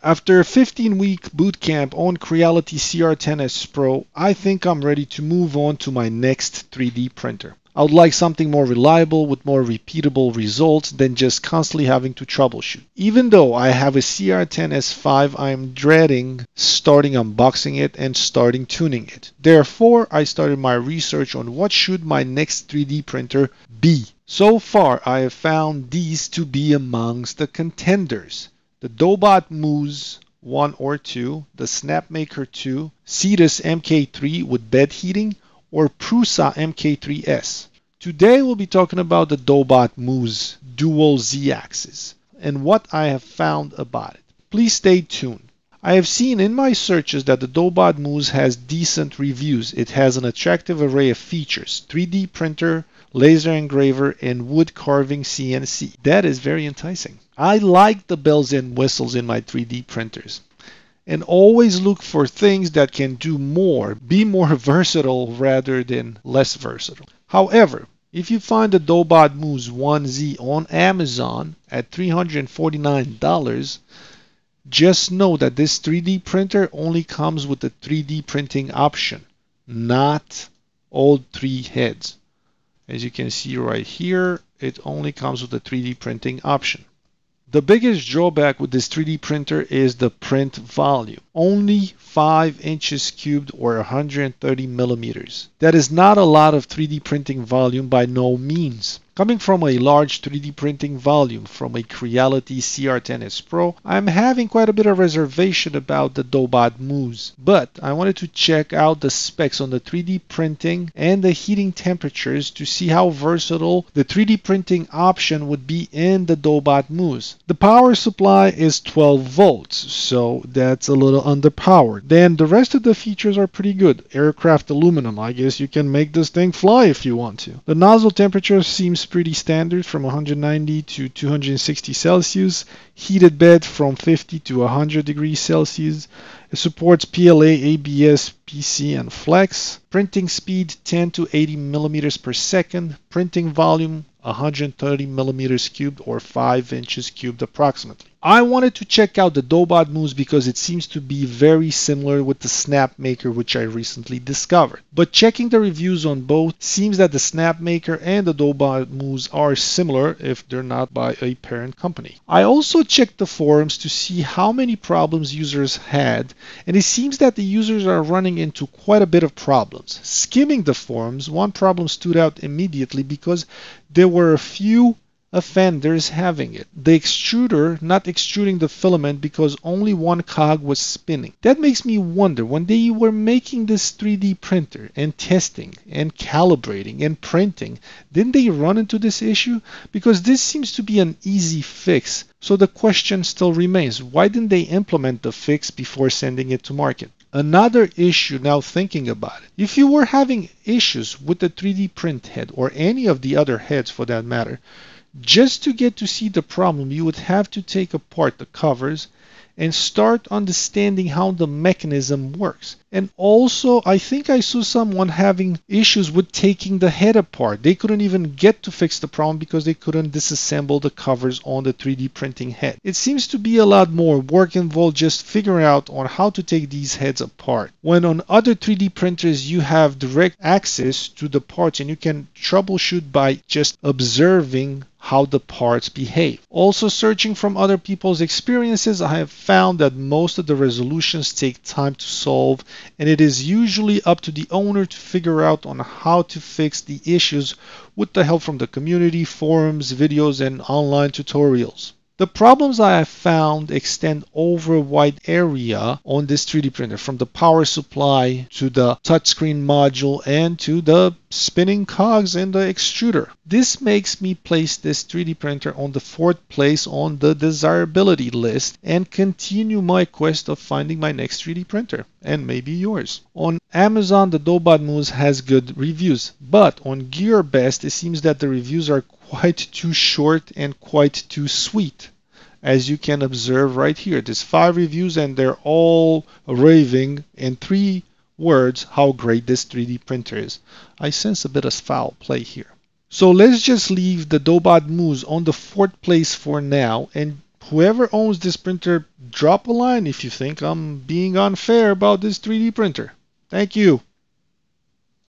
After a 15-week bootcamp on Creality CR10S Pro, I think I'm ready to move on to my next 3D printer. I would like something more reliable with more repeatable results than just constantly having to troubleshoot. Even though I have a CR10S5, I'm dreading starting unboxing it and starting tuning it. Therefore, I started my research on what should my next 3D printer be. So far, I have found these to be amongst the contenders. The Dobot Mooz 1 or 2, the Snapmaker 2, Cetus MK3 with bed heating, or Prusa MK3S. Today we'll be talking about the Dobot Mooz dual Z-axis and what I have found about it. Please stay tuned. I have seen in my searches that the Dobot Mooz has decent reviews. It has an attractive array of features: 3D printer, laser engraver, and wood carving CNC. That is very enticing. I like the bells and whistles in my 3D printers and always look for things that can do more, be more versatile rather than less versatile. However, if you find the Dobot Mooz 1Z on Amazon at $349, just know that this 3D printer only comes with the 3D printing option, not all 3 heads. As you can see right here, it only comes with the 3D printing option. The biggest drawback with this 3D printer is the print volume. Only 5 inches cubed or 130 millimeters. That is not a lot of 3D printing volume by no means. Coming from a large 3D printing volume from a Creality CR10S Pro, I'm having quite a bit of reservation about the Dobot Mooz. But I wanted to check out the specs on the 3D printing and the heating temperatures to see how versatile the 3D printing option would be in the Dobot Mooz. The power supply is 12 volts, so that's a little underpowered. Then the rest of the features are pretty good. Aircraft aluminum, I guess you can make this thing fly if you want to. The nozzle temperature seems pretty standard from 190 to 260 Celsius. Heated bed from 50 to 100 degrees Celsius. It supports PLA, ABS, PC, and Flex. Printing speed 10 to 80 millimeters per second. Printing volume 130 millimeters cubed or 5 inches cubed approximately. I wanted to check out the Dobot Mooz because it seems to be very similar with the Snapmaker, which I recently discovered. But checking the reviews on both, seems that the Snapmaker and the Dobot Mooz are similar if they're not by a parent company. I also checked the forums to see how many problems users had, and it seems that the users are running into quite a bit of problems. Skimming the forums, one problem stood out immediately because there were a few offenders having it. The extruder not extruding the filament because only one cog was spinning. That makes me wonder, when they were making this 3D printer and testing and calibrating and printing, didn't they run into this issue? Because this seems to be an easy fix. So the question still remains, why didn't they implement the fix before sending it to market? Another issue, now thinking about it, if you were having issues with the 3D print head or any of the other heads for that matter, just to get to see the problem, you would have to take apart the covers and start understanding how the mechanism works. And also, I think I saw someone having issues with taking the head apart. They couldn't even get to fix the problem because they couldn't disassemble the covers on the 3D printing head. It seems to be a lot more work involved just figuring out on how to take these heads apart. When on other 3D printers you have direct access to the parts and you can troubleshoot by just observing how the parts behave. Also, searching from other people's experiences, I have found that most of the resolutions take time to solve, and it is usually up to the owner to figure out on how to fix the issues with the help from the community, forums, videos, and online tutorials. The problems I have found extend over a wide area on this 3D printer, from the power supply to the touchscreen module and to the spinning cogs in the extruder. This makes me place this 3D printer on the 4th place on the desirability list and continue my quest of finding my next 3D printer, and maybe yours. On Amazon, the Dobot Mooz has good reviews, but on GearBest, it seems that the reviews are quite too short and quite too sweet. As you can observe right here, there's 5 reviews and they're all raving in 3 words how great this 3D printer is. I sense a bit of foul play here. So let's just leave the Dobot Mooz on the 4th place for now and Whoever owns this printer, drop a line if you think I'm being unfair about this 3D printer. Thank you.